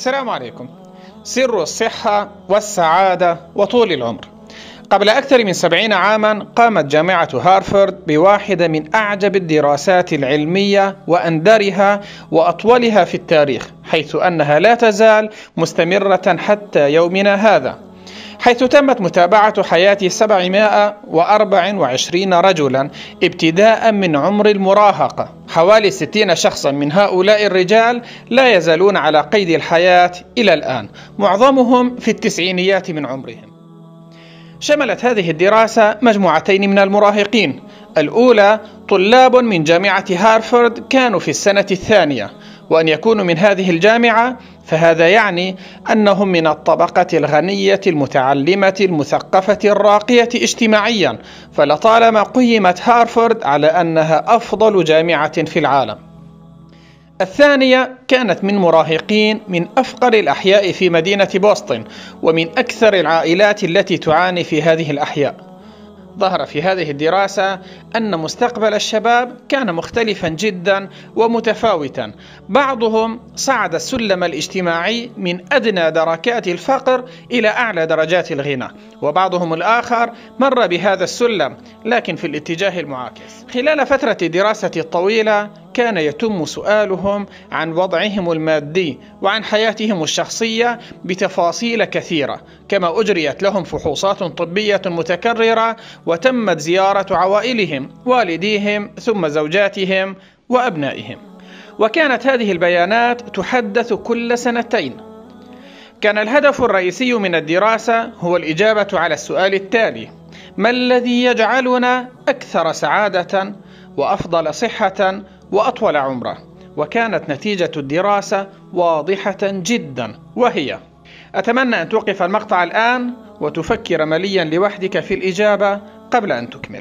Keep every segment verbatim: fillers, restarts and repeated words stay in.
السلام عليكم. سر الصحة والسعادة وطول العمر. قبل أكثر من سبعين عاما قامت جامعة هارفارد بواحدة من أعجب الدراسات العلمية وأندرها وأطولها في التاريخ، حيث أنها لا تزال مستمرة حتى يومنا هذا، حيث تمت متابعة حياة سبعمائة وأربعة وعشرين رجلا ابتداء من عمر المراهقة. حوالي ستين شخصا من هؤلاء الرجال لا يزالون على قيد الحياة إلى الآن، معظمهم في التسعينيات من عمرهم. شملت هذه الدراسة مجموعتين من المراهقين. الأولى طلاب من جامعة هارفارد كانوا في السنة الثانية، وأن يكونوا من هذه الجامعة فهذا يعني أنهم من الطبقة الغنية المتعلمة المثقفة الراقية اجتماعيا، فلطالما قيمت هارفارد على أنها أفضل جامعة في العالم. الثانية كانت من مراهقين من أفقر الأحياء في مدينة بوسطن، ومن أكثر العائلات التي تعاني في هذه الأحياء. ظهر في هذه الدراسة أن مستقبل الشباب كان مختلفا جدا ومتفاوتا. بعضهم صعد السلم الاجتماعي من أدنى دركات الفقر إلى أعلى درجات الغنى، وبعضهم الآخر مر بهذا السلم لكن في الاتجاه المعاكس. خلال فترة الدراسة الطويلة كان يتم سؤالهم عن وضعهم المادي وعن حياتهم الشخصية بتفاصيل كثيرة، كما أجريت لهم فحوصات طبية متكررة، وتمت زيارة عوائلهم، والديهم ثم زوجاتهم وأبنائهم. وكانت هذه البيانات تحدث كل سنتين. كان الهدف الرئيسي من الدراسة هو الإجابة على السؤال التالي: ما الذي يجعلنا أكثر سعادة وأفضل صحة وأطول عمرا؟ وكانت نتيجة الدراسة واضحة جدا، وهي: أتمنى أن توقف المقطع الآن وتفكر مليا لوحدك في الإجابة قبل أن تكمل.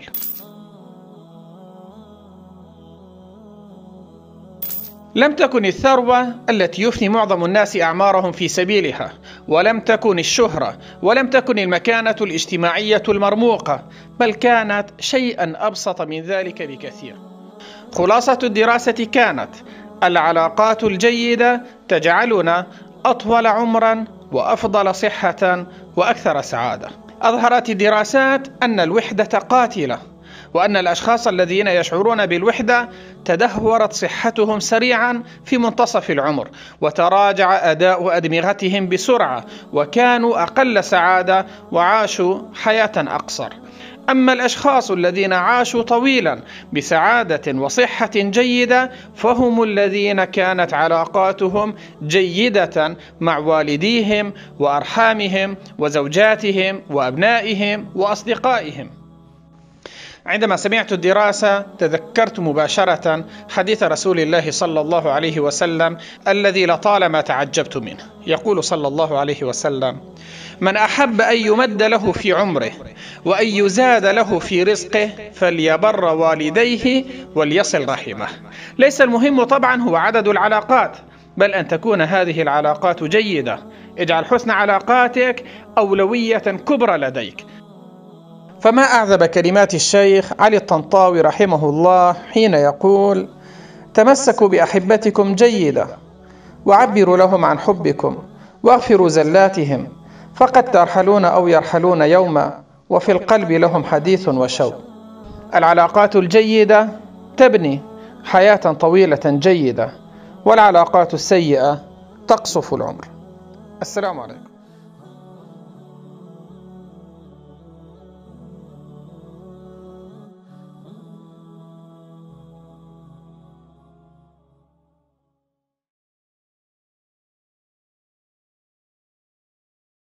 لم تكن الثروة التي يفني معظم الناس أعمارهم في سبيلها، ولم تكن الشهرة، ولم تكن المكانة الاجتماعية المرموقة، بل كانت شيئا أبسط من ذلك بكثير. خلاصة الدراسة كانت: العلاقات الجيدة تجعلنا أطول عمرا وأفضل صحة وأكثر سعادة. أظهرت الدراسات أن الوحدة قاتلة، وأن الأشخاص الذين يشعرون بالوحدة تدهورت صحتهم سريعا في منتصف العمر، وتراجع أداء أدمغتهم بسرعة، وكانوا أقل سعادة وعاشوا حياة أقصر. أما الأشخاص الذين عاشوا طويلا بسعادة وصحة جيدة فهم الذين كانت علاقاتهم جيدة مع والديهم وأرحامهم وزوجاتهم وأبنائهم وأصدقائهم. عندما سمعت الدراسة تذكرت مباشرة حديث رسول الله صلى الله عليه وسلم الذي لطالما تعجبت منه. يقول صلى الله عليه وسلم: من أحب أن يمد له في عمره وأن يزاد له في رزقه فليبر والديه وليصل رحمه. ليس المهم طبعا هو عدد العلاقات، بل أن تكون هذه العلاقات جيدة. اجعل حسن علاقاتك أولوية كبرى لديك. فما أعذب كلمات الشيخ علي الطنطاوي رحمه الله حين يقول: تمسكوا بأحبتكم جيدة، وعبروا لهم عن حبكم، واغفروا زلاتهم، فقد ترحلون أو يرحلون يوما، وفي القلب لهم حديث وشوق. العلاقات الجيدة تبني حياة طويلة جيدة، والعلاقات السيئة تقصف العمر. السلام عليكم.